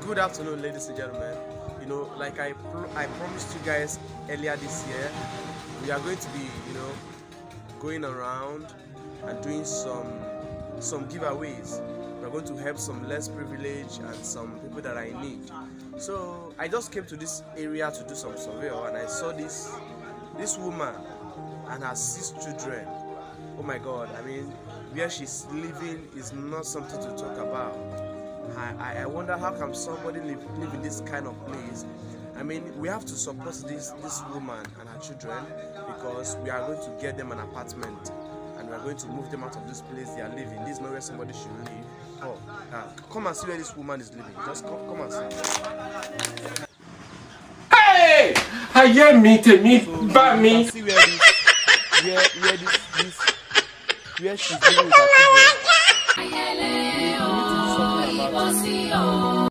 Good afternoon, ladies and gentlemen. You know, like I promised you guys earlier this year, we are going to be, going around and doing some giveaways. We are going to help some less privileged and some people that are in need. So I just came to this area to do some survey, and I saw this woman and her 6 children. Oh my God! I mean, where she's living is not something to talk about. I wonder how come somebody live in this kind of place. I mean, we have to support this woman and her children, because we are going to get them an apartment and we are going to move them out of this place they are living. This is not where somebody should live. Oh, come and see where this woman is living. Just come and see. Hey! I hear me, but me. See where she's living with her children.